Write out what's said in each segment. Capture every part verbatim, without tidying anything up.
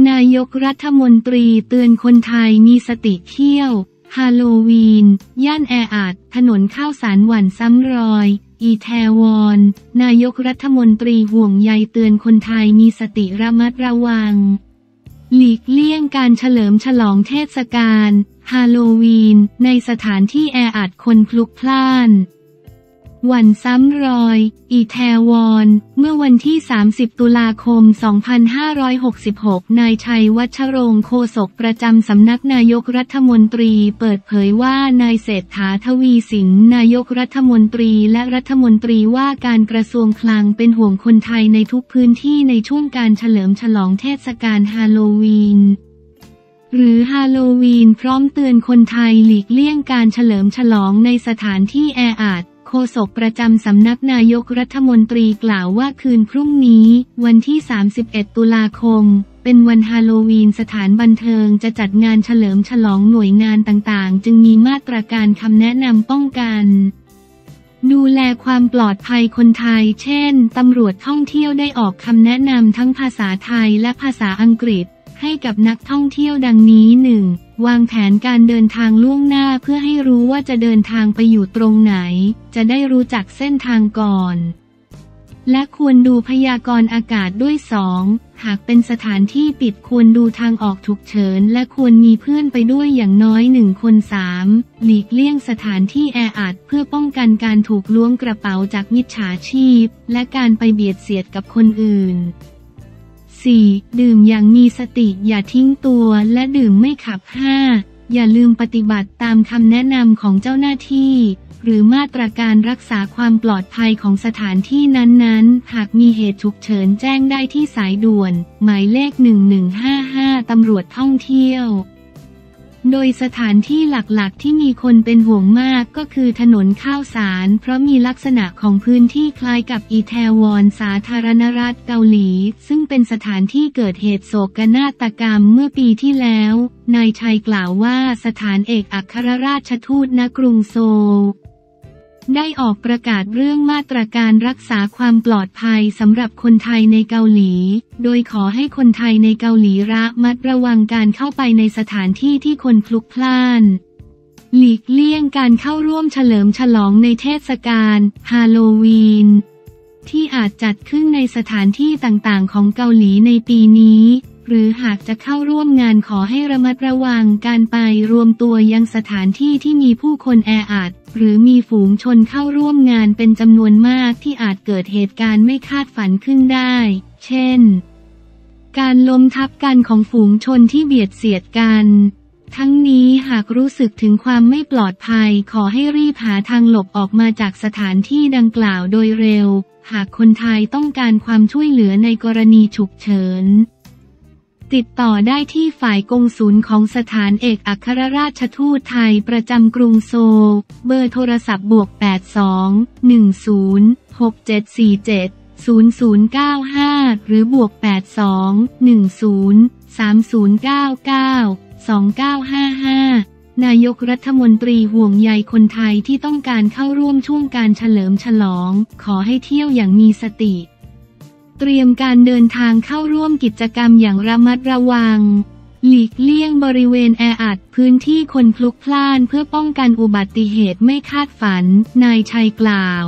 นายกรัฐมนตรีเตือนคนไทยมีสติเที่ยวฮาโลวีนย่านแออัดถนนข้าวสารหวั่นซ้ำรอยอีแทวอนนายกรัฐมนตรีห่วงใยเตือนคนไทยมีสติระมัดระวังหลีกเลี่ยงการเฉลิมฉลองเทศกาลฮาโลวีนในสถานที่แออัดคนพลุกพล่านหวั่นซ้ำรอยอีแทวอนเมื่อวันที่สามสิบตุลาคมสองพันห้าร้อยหกสิบหกนายชัยวัชรงค์โฆษกประจำสำนักนายกรัฐมนตรีเปิดเผยว่านายเศรษฐาทวีสินนายกรัฐมนตรีและรัฐมนตรีว่าการกระทรวงคลังเป็นห่วงคนไทยในทุกพื้นที่ในช่วงการเฉลิมฉลองเทศกาลฮาโลวีนหรือฮาโลวีนพร้อมเตือนคนไทยหลีกเลี่ยงการเฉลิมฉลองในสถานที่แออัดโฆษกประจำสำนักนายกรัฐมนตรีกล่าวว่าคืนพรุ่งนี้วันที่สามสิบเอ็ดตุลาคมเป็นวันฮาโลวีนสถานบันเทิงจะจัดงานเฉลิมฉลองหน่วยงานต่างๆจึงมีมาตรการคำแนะนำป้องกันดูแลความปลอดภัยคนไทยเช่นตำรวจท่องเที่ยวได้ออกคำแนะนำทั้งภาษาไทยและภาษาอังกฤษให้กับนักท่องเที่ยวดังนี้ หนึ่ง วางแผนการเดินทางล่วงหน้าเพื่อให้รู้ว่าจะเดินทางไปอยู่ตรงไหนจะได้รู้จักเส้นทางก่อนและควรดูพยากรณ์อากาศด้วย สอง หากเป็นสถานที่ปิดควรดูทางออกฉุกเฉินและควรมีเพื่อนไปด้วยอย่างน้อยหนึ่งคน สาม หลีกเลี่ยงสถานที่แออัดเพื่อป้องกันการถูกล้วงกระเป๋าจากมิจฉาชีพและการไปเบียดเสียดกับคนอื่นสี่ ดื่มอย่างมีสติอย่าทิ้งตัวและดื่มไม่ขับ ห้า อย่าลืมปฏิบัติตามคำแนะนำของเจ้าหน้าที่หรือมาตรการรักษาความปลอดภัยของสถานที่นั้นๆหากมีเหตุฉุกเฉินแจ้งได้ที่สายด่วนหมายเลขหนึ่งหนึ่งห้าห้าตำรวจท่องเที่ยวโดยสถานที่หลักๆที่มีคนเป็นห่วงมากก็คือถนนข้าวสารเพราะมีลักษณะของพื้นที่คล้ายกับอีแทวอนสาธารณรัฐเกาหลีซึ่งเป็นสถานที่เกิดเหตุโศกนาฏกรรมเมื่อปีที่แล้วนายชัยกล่าวว่าสถานเอกอัครราชทูตณกรุงโซลได้ออกประกาศเรื่องมาตรการรักษาความปลอดภัยสำหรับคนไทยในเกาหลีโดยขอให้คนไทยในเกาหลีระมัดระวังการเข้าไปในสถานที่ที่คนพลุกพล่านหลีกเลี่ยงการเข้าร่วมเฉลิมฉลองในเทศกาลฮาโลวีนที่อาจจัดขึ้นในสถานที่ต่างๆของเกาหลีในปีนี้หรือหากจะเข้าร่วมงานขอให้ระมัดระวังการไปรวมตัวยังสถานที่ที่มีผู้คนแออัดหรือมีฝูงชนเข้าร่วมงานเป็นจำนวนมากที่อาจเกิดเหตุการณ์ไม่คาดฝันขึ้นได้เช่นการล้มทับกันของฝูงชนที่เบียดเสียดกันทั้งนี้หากรู้สึกถึงความไม่ปลอดภัยขอให้รีบหาทางหลบออกมาจากสถานที่ดังกล่าวโดยเร็วหากคนไทยต้องการความช่วยเหลือในกรณีฉุกเฉินติดต่อได้ที่ฝ่ายกงสุลของสถานเอกอัครราชทูตไทยประจำกรุงโซลเบอร์โทรศัพท์บวกแปด สอง หนึ่ง ศูนย์ หก เจ็ด สี่ เจ็ด ศูนย์ ศูนย์ เก้า ห้าหรือบวกแปด สอง หนึ่ง ศูนย์ สาม ศูนย์ เก้า เก้า สอง เก้า ห้า ห้านายกรัฐมนตรีห่วงใยคนไทยที่ต้องการเข้าร่วมช่วงการเฉลิมฉลองขอให้เที่ยวอย่างมีสติเตรียมการเดินทางเข้าร่วมกิจกรรมอย่างระมัดระวังหลีกเลี่ยงบริเวณแออัดพื้นที่คนพลุกพล่านเพื่อป้องกันอุบัติเหตุไม่คาดฝันนายชัยกล่าว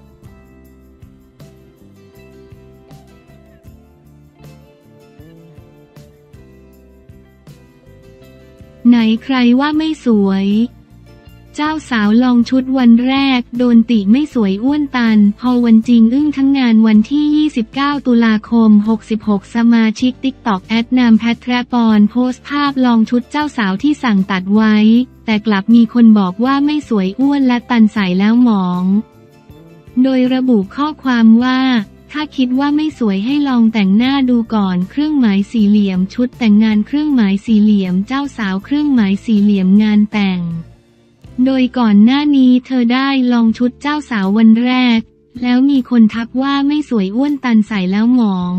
ไหนใครว่าไม่สวยเจ้าสาวลองชุดวันแรกโดนติไม่สวยอ้วนตันพอวันจริงอึ้งทั้งงานวันที่ยี่สิบเก้าตุลาคมหกสิบหกสมาชิก ติ๊กต็อก แอดนามแพทแทรปอนโพสต์ภาพลองชุดเจ้าสาวที่สั่งตัดไว้แต่กลับมีคนบอกว่าไม่สวยอ้วนและตันใส่แล้วหมองโดยระบุข้อความว่าถ้าคิดว่าไม่สวยให้ลองแต่งหน้าดูก่อนเครื่องหมายสี่เหลี่ยมชุดแต่งงานเครื่องหมายสี่เหลี่ยมเจ้าสาวเครื่องหมายสี่เหลี่ยมงานแต่งโดยก่อนหน้านี้เธอได้ลองชุดเจ้าสาววันแรกแล้วมีคนทักว่าไม่สวยอ้วนตันใส่แล้วหมอง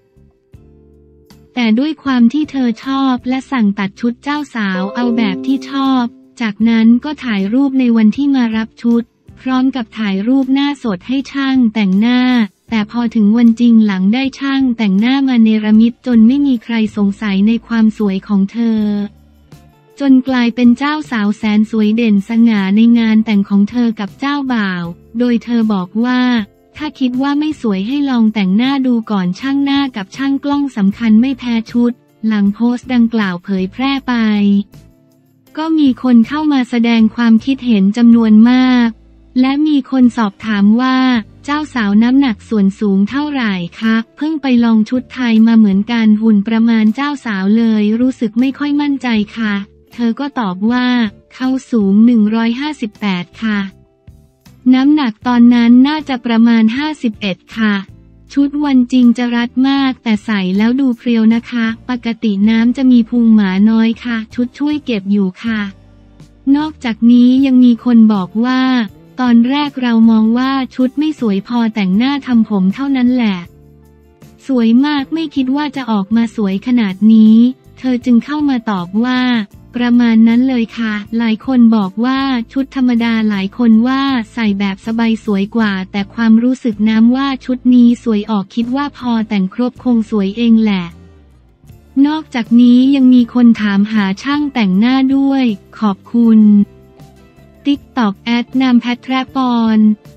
แต่ด้วยความที่เธอชอบและสั่งตัดชุดเจ้าสาวเอาแบบที่ชอบจากนั้นก็ถ่ายรูปในวันที่มารับชุดพร้อมกับถ่ายรูปหน้าสดให้ช่างแต่งหน้าแต่พอถึงวันจริงหลังได้ช่างแต่งหน้ามาเนรมิตจนไม่มีใครสงสัยในความสวยของเธอจนกลายเป็นเจ้าสาวแสนสวยเด่นสง่าในงานแต่งของเธอกับเจ้าบ่าวโดยเธอบอกว่าถ้าคิดว่าไม่สวยให้ลองแต่งหน้าดูก่อนช่างหน้ากับช่างกล้องสำคัญไม่แพ้ชุดหลังโพสต์ดังกล่าวเผยแพร่ไปก็มีคนเข้ามาแสดงความคิดเห็นจำนวนมากและมีคนสอบถามว่าเจ้าสาวน้ำหนักส่วนสูงเท่าไหร่คะเพิ่งไปลองชุดไทยมาเหมือนกันหุ่นประมาณเจ้าสาวเลยรู้สึกไม่ค่อยมั่นใจค่ะเธอก็ตอบว่าเขาสูงหนึ่งร้อยห้าสิบแปดค่ะน้ำหนักตอนนั้นน่าจะประมาณห้าสิบเอ็ดค่ะชุดวันจริงจะรัดมากแต่ใส่แล้วดูเพรียวนะคะปกติน้ำจะมีพุงหมาน้อยค่ะชุดช่วยเก็บอยู่ค่ะนอกจากนี้ยังมีคนบอกว่าตอนแรกเรามองว่าชุดไม่สวยพอแต่งหน้าทำผมเท่านั้นแหละสวยมากไม่คิดว่าจะออกมาสวยขนาดนี้เธอจึงเข้ามาตอบว่าประมาณนั้นเลยค่ะหลายคนบอกว่าชุดธรรมดาหลายคนว่าใส่แบบสบายสวยกว่าแต่ความรู้สึกน้ำว่าชุดนี้สวยออกคิดว่าพอแต่งครบคงสวยเองแหละนอกจากนี้ยังมีคนถามหาช่างแต่งหน้าด้วยขอบคุณติ๊กต็อกแอดนามแพทรปอน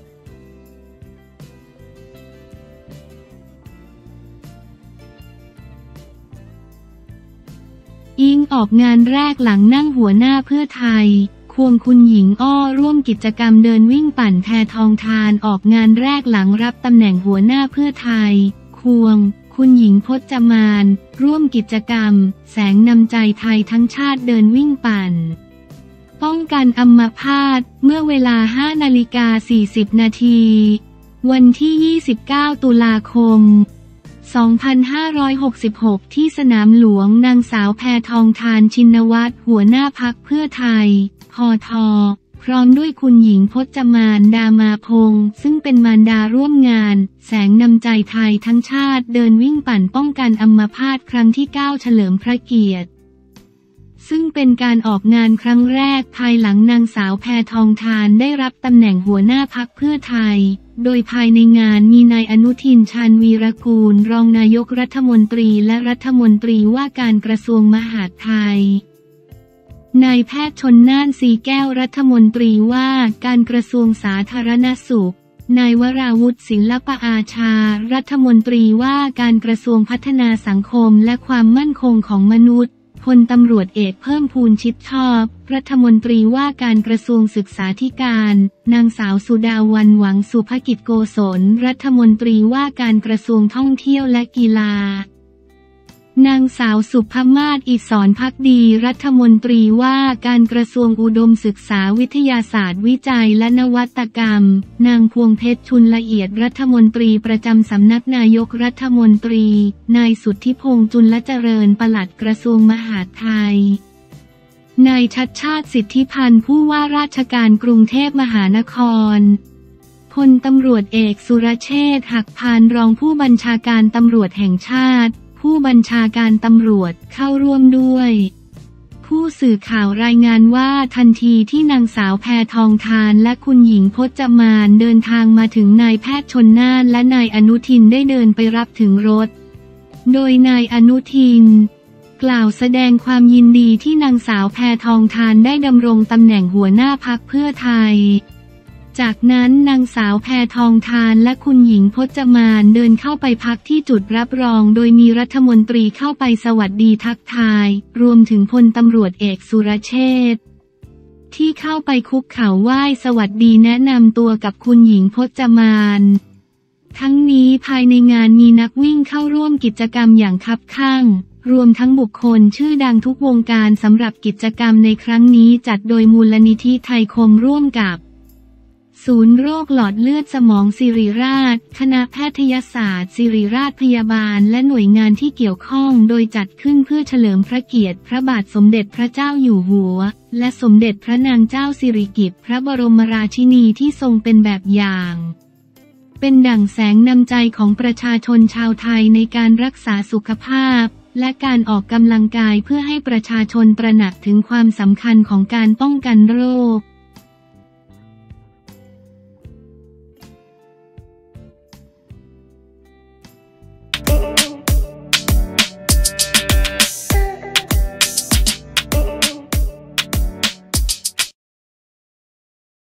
อิงออกงานแรกหลังนั่งหัวหน้าเพื่อไทยควงคุณหญิงอ้อร่วมกิจกรรมเดินวิ่งปั่นแพทองทานออกงานแรกหลังรับตำแหน่งหัวหน้าเพื่อไทยควงคุณหญิงพจมานร่วมกิจกรรมแสงนำใจไทยทั้งชาติเดินวิ่งปั่นป้องกันอัมพาตเมื่อเวลา ห้านาฬิกาสี่สิบนาทีวันที่ ยี่สิบเก้า ตุลาคม สองพันห้าร้อยหกสิบหก ที่สนามหลวงนางสาวแพทองทานชินวัตรหัวหน้าพรรคเพื่อไทยพท.พร้อมด้วยคุณหญิงพจมานดามาพงษ์ซึ่งเป็นมารดาร่วมงานแสงนำใจไทยทั้งชาติเดินวิ่งปั่นป้องกันอัมพาตครั้งที่เก้าเฉลิมพระเกียรติซึ่งเป็นการออกงานครั้งแรกภายหลังนางสาวแพทองทานได้รับตำแหน่งหัวหน้าพรรคเพื่อไทยโดยภายในงานมีนายอนุทินชาญวีรกูลรองนายกรัฐมนตรีและรัฐมนตรีว่าการกระทรวงมหาดไทยนายแพทย์ชลน่านสีแก้วรัฐมนตรีว่าการกระทรวงสาธารณสุขนายวราวุฒิศิลปอาชารัฐมนตรีว่าการกระทรวงพัฒนาสังคมและความมั่นคงของมนุษย์พลตำรวจเอกเพิ่มพูนชิดชอบรัฐมนตรีว่าการกระทรวงศึกษาธิการนางสาวสุดาวันหวังสุภกิจโกศลรัฐมนตรีว่าการกระทรวงท่องเที่ยวและกีฬานางสาวสุภมาศอิศรภักดีรัฐมนตรีว่าการกระทรวงอุดมศึกษาวิทยาศาสตร์วิจัยและนวัตกรรมนางพวงเพชรชุนละเอียดรัฐมนตรีประจำสำนักนายกรัฐมนตรีนายสุทธิพงษ์จุลเจริญปลัดกระทรวงมหาดไทยนายชัชชาติสิทธิพันธ์ผู้ว่าราชการกรุงเทพมหานครพลตำรวจเอกสุรเชษฐ์หักพานรองผู้บัญชาการตำรวจแห่งชาติผู้บัญชาการตำรวจเข้าร่วมด้วยผู้สื่อข่าวรายงานว่าทันทีที่นางสาวแพทองทานและคุณหญิงพจมานเดินทางมาถึงนายแพทย์ชลน่านและนายอนุทินได้เดินไปรับถึงรถโดยนายอนุทินกล่าวแสดงความยินดีที่นางสาวแพทองทานได้ดำรงตำแหน่งหัวหน้าพรรคเพื่อไทยจากนั้นนางสาวแพทองทานและคุณหญิงพจมานเดินเข้าไปพักที่จุดรับรองโดยมีรัฐมนตรีเข้าไปสวัสดีทักทายรวมถึงพลตำรวจเอกสุรเชษฐ์ที่เข้าไปคุกเข่าไหว้สวัสดีแนะนำตัวกับคุณหญิงพจมานทั้งนี้ภายในงานมีนักวิ่งเข้าร่วมกิจกรรมอย่างคับคั่งรวมทั้งบุคคลชื่อดังทุกวงการสำหรับกิจกรรมในครั้งนี้จัดโดยมูลนิธิไทยคมร่วมกับศูนย์โรคหลอดเลือดสมองศิริราชคณะแพทยศาสตร์ศิริราชพยาบาลและหน่วยงานที่เกี่ยวข้องโดยจัดขึ้นเพื่อเฉลิมพระเกียรติพระบาทสมเด็จพระเจ้าอยู่หัวและสมเด็จพระนางเจ้าสิริกิติ์พระบรมราชินีที่ทรงเป็นแบบอย่างเป็นดั่งแสงนำใจของประชาชนชาวไทยในการรักษาสุขภาพและการออกกำลังกายเพื่อให้ประชาชนตระหนักถึงความสำคัญของการป้องกันโรค